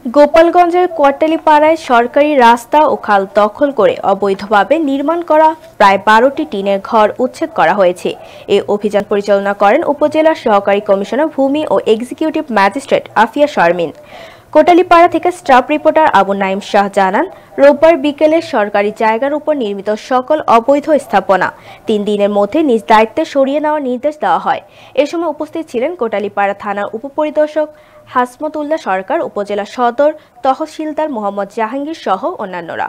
গোপালগঞ্জের কোয়াটালীপাড়ায় সরকারি রাস্তা ও খাল দখল করে অবৈধভাবে নির্মাণ করা প্রায় ১২টি টিনের ঘর উচ্ছেদ করা হয়েছে। এই অভিযান পরিচালনা করেন উপজেলা সহকারী কমিশনার ভূমি ও এক্সিকিউটিভ ম্যাজিস্ট্রেট আফিয়া শারমিন। কোটালীপাড়া থেকে স্টাফ রিপোর্টার আবু নাইম শাহ জানান, রোববার বিকেলে সরকারি জায়গার উপর নির্মিত সকল অবৈধ স্থাপনা ৩ দিনের মধ্যে নিজ দায়িত্বে সরিয়ে নেওয়ার নির্দেশ দেওয়া হয়। এ সময় উপস্থিত ছিলেন কোটালীপাড়া থানার উপপরিদর্শক হাসমতুল্লাহ সরকার, উপজেলা সদর তহসিলদার মোহাম্মদ জাহাঙ্গীর সহ অন্যান্যরা।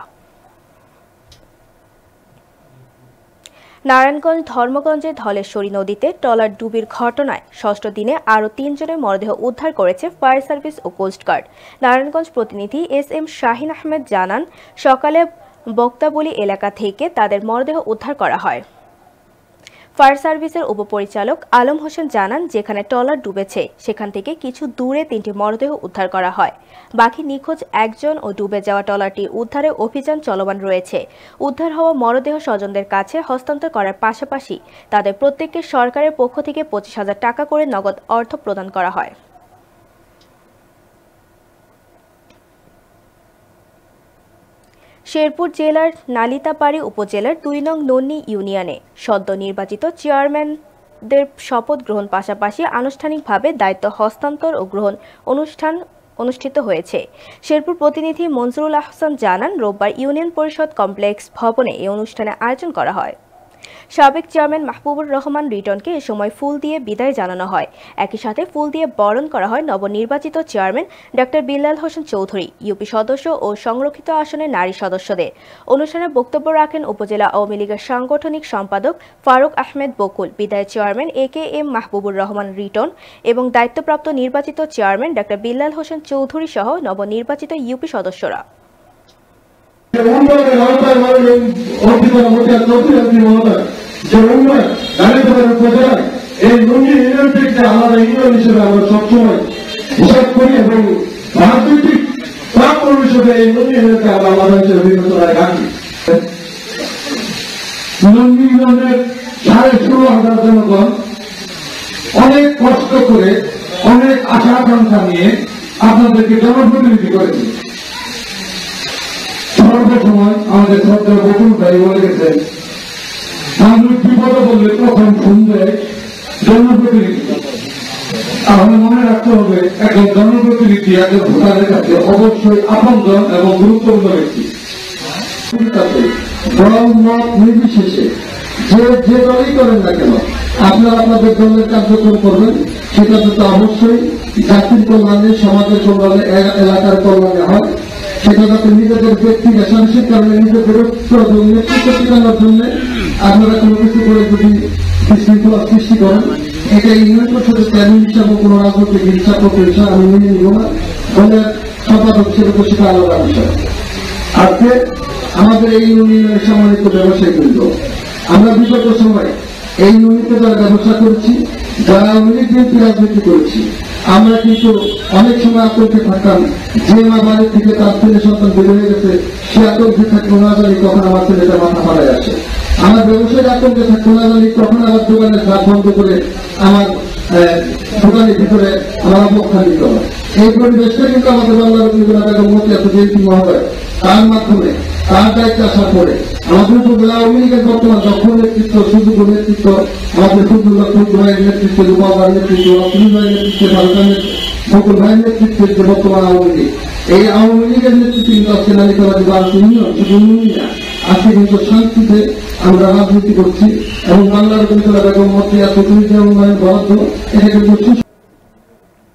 নারায়ণগঞ্জ ধর্মগঞ্জের ধলেশ্বরী নদীতে ট্রলার ডুবির ঘটনায় ষষ্ঠ দিনে আরও ৩ জনের মরদেহ উদ্ধার করেছে ফায়ার সার্ভিস ও কোস্টগার্ড। নারায়ণগঞ্জ প্রতিনিধি এস.এম. শাহিন আহমেদ জানান, সকালে বক্তাবলী এলাকা থেকে তাদের মরদেহ উদ্ধার করা হয়। ফায়ার সার্ভিসের উপপরিচালক আলম হোসেন জানান, যেখানে ট্রলার ডুবেছে সেখান থেকে কিছু দূরে ৩টি মরদেহ উদ্ধার করা হয়। বাকি নিখোঁজ একজন ও ডুবে যাওয়া ট্রলারটির উদ্ধারে অভিযান চলমান রয়েছে। উদ্ধার হওয়া মরদেহ স্বজনদের কাছে হস্তান্তর করার পাশাপাশি তাদের প্রত্যেককে সরকারের পক্ষ থেকে ২৫,০০০ টাকা করে নগদ অর্থ প্রদান করা হয়। শেরপুর জেলার নালিতাবাড়ী উপজেলার ২ নং নন্নী ইউনিয়নে সদ্য নির্বাচিত চেয়ারম্যানদের শপথ গ্রহণ পাশাপাশি আনুষ্ঠানিকভাবে দায়িত্ব হস্তান্তর ও গ্রহণ অনুষ্ঠান অনুষ্ঠিত হয়েছে। শেরপুর প্রতিনিধি মনজুরুল আহসান জানান, রোববার ইউনিয়ন পরিষদ কমপ্লেক্স ভবনে এই অনুষ্ঠানে আয়োজন করা হয়। সাবেক চেয়ারম্যান মাহবুবুর রহমান রিটনকে এ সময় ফুল দিয়ে বিদায় জানানো হয়। একই সাথে ফুল দিয়ে বরণ করা হয় নবনির্বাচিত chairman doctor Billal Hossain Chowdhury, UP সদস্য ও সংরক্ষিত আসনের নারী সদস্যদের। অনুষ্ঠানে বক্তব্য রাখেন উপজেলা আওয়ামী লীগের সাংগঠনিক সম্পাদক ফারুক আহমেদ বকুল, বিদায়ী চেয়ারম্যান এ.কে.এম. মাহবুবুর রহমান রিটন এবং দায়িত্বপ্রাপ্ত নির্বাচিত চেয়ারম্যান ডক্টর বিল্লাল হোসেন চৌধুরী সহ নবনির্বাচিত ইউপি সদস্যরা। অনেক কষ্ট করে অনেক আশা আকাঙ্ক্ষা নিয়ে আপনাদেরকে জনপ্রতিনিধি করেছি। সর্বসময় আমাদের শ্রদ্ধা বকুল ভাই বলে গেছেন, মানুষ বিপদে বললে প্রথম শুনবে জনপ্রতিনিধি। তাহলে মনে রাখতে হবে, একজন জনপ্রতিনিধি একজন ভোটারের কাছে অবশ্যই আপনজন এবং গুরুত্বপূর্ণ ব্যক্তি। দল মত নির্বিশেষে যে দলই করেন না কেন, আপনারা আপনাদের দলের কার্যক্রম করবেন, সেটাতে তো অবশ্যই জাতির কল্যাণে, সমাজের কল্যাণে, এলাকার কল্যাণে হয়। সেটা যাতে নিজেদের ব্যক্তি রেশাংশের কারণে নিজেদের নেতৃত্ব টিকানোর জন্য আপনারা কোনো কিছু করে যদি বিশৃঙ্খলা সৃষ্টি করেন, এটা ইউনিয়ন পরিষদের চেয়ারম্যান হিসাবে কোনো রাজনৈতিক হিংসা প্রতিহিংসা আমি মেনে নিব না। দলের সম্পাদক হিসেবে তো সেটা আলাদা বিষয়। আজকে আমাদের এই ইউনিয়নের সম্মানিত ব্যবসায়ী বৃন্দ, আমরা বিগত সময় এই ইউনিটে যারা ব্যবসা করেছি, যারা অনেক বিএনপি রাজনীতি করেছি, আমরা কিন্তু অনেক সময় আতঙ্কে থাকতাম, যে মা বাড়ি থেকে তার ছেলে সন্তান বের হয়ে গেছে, সে আতঙ্কে থাকতো না জানি কখন আমার ছেলেটা মাথা মারায় আসে। আমার ব্যবসায়ী আতঙ্কে থাকতো না জানি কখন আমার দোকানের ঘাট বন্ধ করে আমার দোকানের ভিতরে আমার অবক্ষা নিতে হয়। এই পরিবেশটা কিন্তু আমাদের বাংলার মধ্যে এত বিএনপি মহোদয় তার মাধ্যমে তার দায়িত্ব আসার পরে আমাদের উপজেলা আওয়ামী লীগের বর্তমান দক্ষ নেতৃত্ব, সুযোগ্য নেতৃত্ব, আমাদের ফজলুল্লাহ ভাইয়ের নেতৃত্বে, রূপা ভাইয়ের নেতৃত্বে, অসুল ভাইয়ের নেতৃত্বে, বকুল ভাইয়ের নেতৃত্বে যে বর্তমান আওয়ামী লীগ, এই আওয়ামী লীগের নেতৃত্বে কিন্তু আজকে নালিতাবাড়ী ইউনিয়ন শুধু ইউনিয়ন আজকে কিন্তু শান্তিতে আমরা রাজনীতি করছি এবং বাংলার বেগম মতিয়া চৌধুরী যে উন্নয়ন বরাদ্দ, এটা কিন্তু